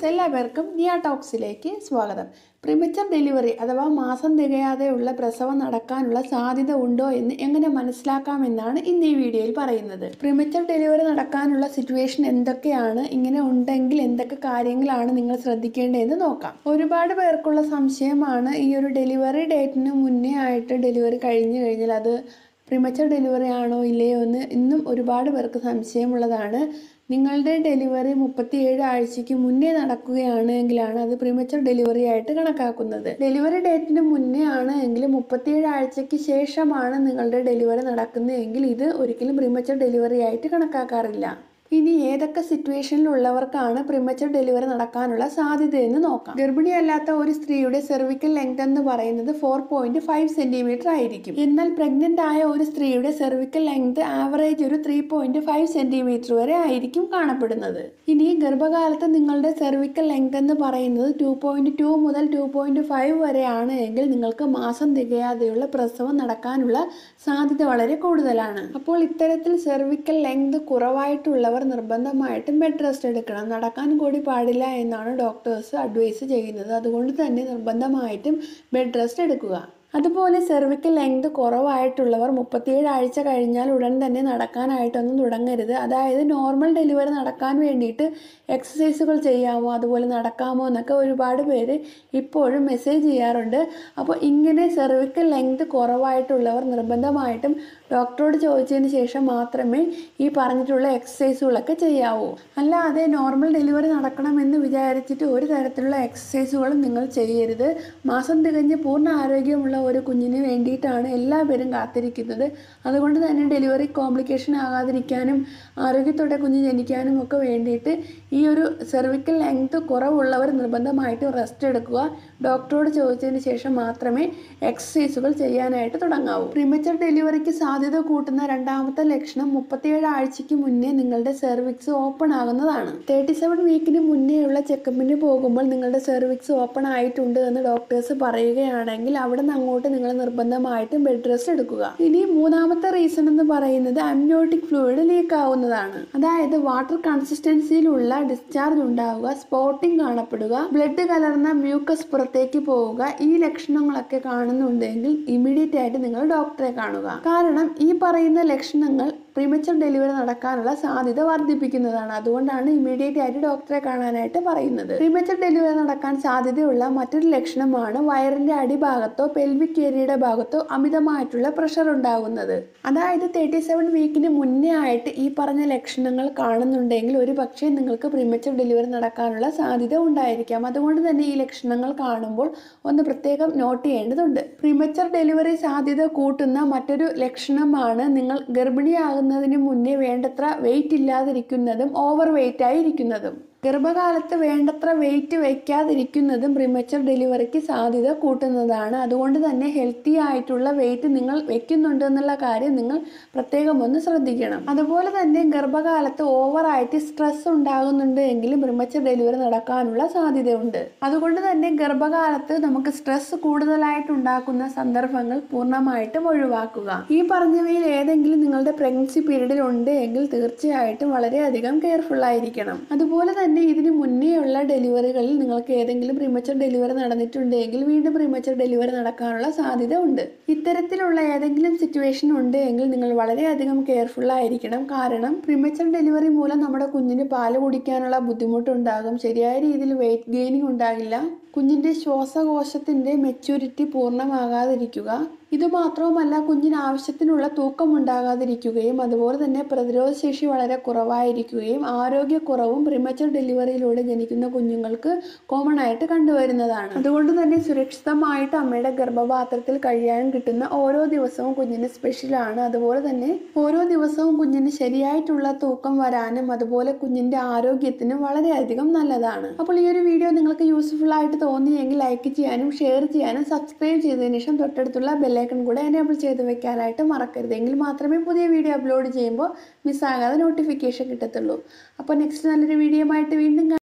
എല്ലാവർക്കും നിയ ടോക്സിലേക്ക് സ്വാഗതം. പ്രിമച്ചർ ഡെലിവറി അഥവാ മാസം തികയാതെയുള്ള പ്രസവം നടക്കാനുള്ള സാധ്യത ഉണ്ടോ എന്ന് എങ്ങനെ മനസ്സിലാക്കാമെന്നാണ് ഇന്ന് ഈ വീഡിയോയിൽ പറയുന്നത്. പ്രിമച്ചർ ഡെലിവറി നടക്കാനുള്ള സിറ്റുവേഷൻ എന്തൊക്കെയാണ്, ഇങ്ങനെ ഉണ്ടെങ്കിൽ എന്തൊക്കെ കാര്യങ്ങളാണ് നിങ്ങൾ ശ്രദ്ധിക്കേണ്ടതെന്ന് നോക്കാം. ഒരുപാട് പേർക്കുള്ള സംശയമാണ് ഈ ഒരു ഡെലിവറി ഡേറ്റിന് മുന്നേ ആയിട്ട് ഡെലിവറി കഴിഞ്ഞു കഴിഞ്ഞാൽ അത് പ്രിമച്ചർ ഡെലിവറി ആണോ ഇല്ലയോ എന്ന് ഇന്നും ഒരുപാട് പേർക്ക് സംശയമുള്ളതാണ്. നിങ്ങളുടെ ഡെലിവറി 37 ആഴ്ചയ്ക്ക് മുന്നേ നടക്കുകയാണെങ്കിലാണ് അത് പ്രിമച്ചർ ഡെലിവറി ആയിട്ട് കണക്കാക്കുന്നത്. ഡെലിവറി ഡേറ്റിന് മുന്നേ ആണ് എങ്കിൽ 37 ആഴ്ചയ്ക്ക് ശേഷമാണ് നിങ്ങളുടെ ഡെലിവറി നടക്കുന്നതെങ്കിൽ ഇത് ഒരിക്കലും പ്രിമച്ചർ ഡെലിവറി ആയിട്ട് കണക്കാക്കാറില്ല. ഇനി ഏതൊക്കെ സിറ്റുവേഷനിലുള്ളവർക്കാണ് പ്രിമച്ചർ ഡെലിവറി നടക്കാനുള്ള സാധ്യതയെന്ന് നോക്കാം. ഗർഭിണിയല്ലാത്ത ഒരു സ്ത്രീയുടെ സെർവിക്കൽ ലെങ്ത് എന്ന് പറയുന്നത് 4.5 സെന്റിമീറ്റർ ആയിരിക്കും. എന്നാൽ പ്രഗ്നന്റ് ആയ ഒരു സ്ത്രീയുടെ സെർവിക്കൽ ലെങ്ത് ആവറേജ് ഒരു 3.5 സെന്റിമീറ്റർ വരെ ആയിരിക്കും കാണപ്പെടുന്നത്. ഇനി ഗർഭകാലത്ത് നിങ്ങളുടെ സെർവിക്കൽ ലെങ്ത് എന്ന് പറയുന്നത് 2.2 മുതൽ 2.5 വരെയാണ് എങ്കിൽ നിങ്ങൾക്ക് മാസം തികയാതെയുള്ള പ്രസവം നടക്കാനുള്ള സാധ്യത വളരെ കൂടുതലാണ്. അപ്പോൾ ഇത്തരത്തിൽ സെർവിക്കൽ ലെങ്ത് കുറവായിട്ടുള്ളവർ നിർബന്ധമായിട്ടും ബെഡ് റെസ്റ്റ് എടുക്കണം. നടക്കാൻ കൂടി പാടില്ല എന്നാണ് ഡോക്ടേഴ്സ് അഡ്വൈസ് ചെയ്യുന്നത്. അതുകൊണ്ട് തന്നെ നിർബന്ധമായിട്ടും ബെഡ് റെസ്റ്റ് എടുക്കുക. അതുപോലെ സെർവിക്കൽ ലെങ്ത് കുറവായിട്ടുള്ളവർ 37 ആഴ്ച കഴിഞ്ഞാൽ ഉടൻ തന്നെ നടക്കാനായിട്ടൊന്നും തുടങ്ങരുത്. അതായത് നോർമൽ ഡെലിവറി നടക്കാൻ വേണ്ടിയിട്ട് എക്സസൈസുകൾ ചെയ്യാമോ, അതുപോലെ നടക്കാമോ എന്നൊക്കെ ഒരുപാട് പേര് ഇപ്പോഴും മെസ്സേജ് ചെയ്യാറുണ്ട്. അപ്പോൾ ഇങ്ങനെ സെർവിക്കൽ ലെങ്ത് കുറവായിട്ടുള്ളവർ നിർബന്ധമായിട്ടും ഡോക്ടറോട് ചോദിച്ചതിന് ശേഷം മാത്രമേ ഈ പറഞ്ഞിട്ടുള്ള എക്സസൈസുകളൊക്കെ ചെയ്യാവൂ. അല്ലാതെ നോർമൽ ഡെലിവറി നടക്കണമെന്ന് വിചാരിച്ചിട്ട് ഒരു തരത്തിലുള്ള എക്സസൈസുകളും നിങ്ങൾ ചെയ്യരുത്. മാസം തികഞ്ഞ് പൂർണ്ണ ആരോഗ്യമുള്ള ഒരു കുഞ്ഞിന് വേണ്ടിയിട്ടാണ് എല്ലാവരും കാത്തിരിക്കുന്നത്. അതുകൊണ്ട് തന്നെ ഡെലിവറി കോംപ്ലിക്കേഷൻ ആകാതിരിക്കാനും ആരോഗ്യത്തോടെ കുഞ്ഞ് ജനിക്കാനും ഒക്കെ വേണ്ടിയിട്ട് ഈ ഒരു സെർവിക്കൽ ലെങ്ത് കുറവുള്ളവർ നിർബന്ധമായിട്ട് റെസ്റ്റ് എടുക്കുക. ഡോക്ടറോട് ചോദിച്ചതിന് ശേഷം മാത്രമേ എക്സസൈസുകൾ ചെയ്യാനായിട്ട് തുടങ്ങാവൂ. പ്രിമച്ചർ ഡെലിവറിക്ക് സാധ്യത കൂട്ടുന്ന രണ്ടാമത്തെ ലക്ഷണം 37 ആഴ്ചയ്ക്ക് മുന്നേ നിങ്ങളുടെ സെർവിക്സ് ഓപ്പൺ ആകുന്നതാണ്. 37 വീക്കിന് മുന്നേയുള്ള ചെക്കപ്പിന് പോകുമ്പോൾ നിങ്ങളുടെ സെർവിക്സ് ഓപ്പൺ ആയിട്ടുണ്ട് എന്ന് ഡോക്ടേഴ്സ് പറയുകയാണെങ്കിൽ അവിടെ നിന്ന് അങ്ങോട്ട് നിങ്ങൾ നിർബന്ധമായിട്ടും ബെഡ് റെസ്റ്റ് എടുക്കുക. ഇനി മൂന്നാമത്തെ റീസൺ എന്ന് പറയുന്നത് അമ്നിയോട്ടിക് ഫ്ലൂയിഡ് ലീക്ക് ആവുന്നതാണ്. അതായത് വാട്ടർ കൺസിസ്റ്റൻസിയിലുള്ള ഡിസ്ചാർജ് ഉണ്ടാവുക, സ്പോട്ടിംഗ് കാണപ്പെടുക, ബ്ലഡ് കലർന്ന മ്യൂക്കസ് പുറത്തേക്ക് പോവുക. ഈ ലക്ഷണങ്ങളൊക്കെ കാണുന്നുണ്ടെങ്കിൽ ഇമ്മീഡിയറ്റ് ആയിട്ട് നിങ്ങൾ ഡോക്ടറെ കാണുക. കാരണം ഈ പറയുന്ന ലക്ഷണങ്ങൾ പ്രീമച്ചർ ഡെലിവറി നടക്കാനുള്ള സാധ്യത വർദ്ധിപ്പിക്കുന്നതാണ്. അതുകൊണ്ടാണ് ഇമ്മീഡിയറ്റ് ആയിട്ട് ഡോക്ടറെ കാണാനായിട്ട് പറയുന്നത്. പ്രീമച്ചർ ഡെലിവറി നടക്കാൻ സാധ്യതയുള്ള മറ്റൊരു ലക്ഷണമാണ് വയറിന്റെ അടിഭാഗത്തോ പെൽവിക് ഏരിയയുടെ ഭാഗത്തോ അമിതമായിട്ടുള്ള പ്രഷർ ഉണ്ടാകുന്നത്. അതായത് 37 വീക്കിന് മുന്നേ ആയിട്ട് ഈ പറഞ്ഞ ലക്ഷണങ്ങൾ കാണുന്നുണ്ടെങ്കിൽ ഒരു പക്ഷേ നിങ്ങൾക്ക് പ്രീമച്ചർ ഡെലിവറി നടക്കാനുള്ള സാധ്യത ഉണ്ടായിരിക്കാം. അതുകൊണ്ട് തന്നെ ഈ ലക്ഷണങ്ങൾ കാണുമ്പോൾ ഒന്ന് പ്രത്യേകം നോട്ട് ചെയ്യേണ്ടതുണ്ട്. പ്രീമച്ചർ ഡെലിവറി സാധ്യത കൂട്ടുന്ന മറ്റൊരു ലക്ഷണമാണ് നിങ്ങൾ ഗർഭിണിയാകുന്നതിന് മുന്നേ വേണ്ടത്ര വെയിറ്റ് ഇല്ലാതിരിക്കുന്നതും ഓവർ വെയിറ്റ് ആയിരിക്കുന്നതും. ഗർഭകാലത്ത് വേണ്ടത്ര വെയിറ്റ് വയ്ക്കാതിരിക്കുന്നതും പ്രിമച്ചർ ഡെലിവറിക്ക് സാധ്യത കൂട്ടുന്നതാണ്. അതുകൊണ്ട് തന്നെ ഹെൽത്തി ആയിട്ടുള്ള വെയിറ്റ് നിങ്ങൾ വെക്കുന്നുണ്ട് എന്നുള്ള കാര്യം നിങ്ങൾ പ്രത്യേകം ഒന്ന് ശ്രദ്ധിക്കണം. അതുപോലെ തന്നെ ഗർഭകാലത്ത് ഓവറായിട്ട് സ്ട്രെസ് ഉണ്ടാകുന്നുണ്ട് എങ്കിലും പ്രിമച്ചർ ഡെലിവറി നടക്കാനുള്ള സാധ്യതയുണ്ട്. അതുകൊണ്ട് തന്നെ ഗർഭകാലത്ത് നമുക്ക് സ്ട്രെസ് കൂടുതലായിട്ട് ഉണ്ടാക്കുന്ന സന്ദർഭങ്ങൾ പൂർണ്ണമായിട്ടും ഒഴിവാക്കുക. ഈ പറഞ്ഞവയിൽ ഏതെങ്കിലും നിങ്ങളുടെ പ്രഗ്നൻസി പീരീഡിൽ ഉണ്ട് എങ്കിൽ തീർച്ചയായിട്ടും വളരെയധികം കെയർഫുൾ ആയിരിക്കണം. അതുപോലെ തന്നെ ഇതിന് മുന്നേയുള്ള ഡെലിവറികളിൽ നിങ്ങൾക്ക് ഏതെങ്കിലും പ്രീമച്ചർ ഡെലിവറി നടന്നിട്ടുണ്ടെങ്കിൽ വീണ്ടും പ്രീമച്ചർ ഡെലിവറി നടക്കാനുള്ള സാധ്യത ഉണ്ട്. ഇത്തരത്തിലുള്ള ഏതെങ്കിലും സിറ്റുവേഷൻ ഉണ്ട് എങ്കിൽ നിങ്ങൾ വളരെയധികം കെയർഫുൾ ആയിരിക്കണം. കാരണം പ്രീമച്ചർ ഡെലിവറി മൂലം നമ്മുടെ കുഞ്ഞിന് പാല് കുടിക്കാനുള്ള ബുദ്ധിമുട്ടുണ്ടാകും, ശരിയായ രീതിയിൽ വെയിറ്റ് ഗെയിനിങ് ഉണ്ടാകില്ല, കുഞ്ഞിന്റെ ശ്വാസകോശത്തിന്റെ മെച്യൂരിറ്റി പൂർണ്ണമാകാതിരിക്കുക, ഇതുമാത്രവുമല്ല കുഞ്ഞിന് ആവശ്യത്തിനുള്ള തൂക്കം ഉണ്ടാകാതിരിക്കുകയും അതുപോലെ തന്നെ പ്രതിരോധശേഷി വളരെ കുറവായിരിക്കുകയും ആരോഗ്യക്കുറവും പ്രിമച്ചർ ഡെലിവറിയിലൂടെ ജനിക്കുന്ന കുഞ്ഞുങ്ങൾക്ക് കോമൺ ആയിട്ട് കണ്ടുവരുന്നതാണ്. അതുകൊണ്ട് തന്നെ സുരക്ഷിതമായിട്ട് അമ്മയുടെ ഗർഭപാത്രത്തിൽ കഴിയാൻ കിട്ടുന്ന ഓരോ ദിവസവും കുഞ്ഞിന് സ്പെഷ്യലാണ്. അതുപോലെ തന്നെ ഓരോ ദിവസവും കുഞ്ഞിന് ശരിയായിട്ടുള്ള തൂക്കം വരാനും അതുപോലെ കുഞ്ഞിന്റെ ആരോഗ്യത്തിനും വളരെയധികം നല്ലതാണ്. അപ്പോൾ ഈ ഒരു വീഡിയോ നിങ്ങൾക്ക് യൂസ്ഫുൾ ആയിട്ട് തോന്നിയെങ്കിൽ ലൈക്ക് ചെയ്യാനും ഷെയർ ചെയ്യാനും സബ്സ്ക്രൈബ് ചെയ്തതിനു ശേഷം തൊട്ടടുത്തുള്ള ബെല്ലൈക്കൺ കൂടെ എനേബിൾ ചെയ്ത് വെക്കാനായിട്ട് മറക്കരുത്. എങ്കിൽ മാത്രമേ പുതിയ വീഡിയോ അപ്ലോഡ് ചെയ്യുമ്പോൾ മിസ്സാകാതെ നോട്ടിഫിക്കേഷൻ കിട്ടത്തുള്ളൂ. അപ്പോൾ നെക്സ്റ്റ് നല്ലൊരു വീഡിയോ ആയിട്ട് വീണ്ടും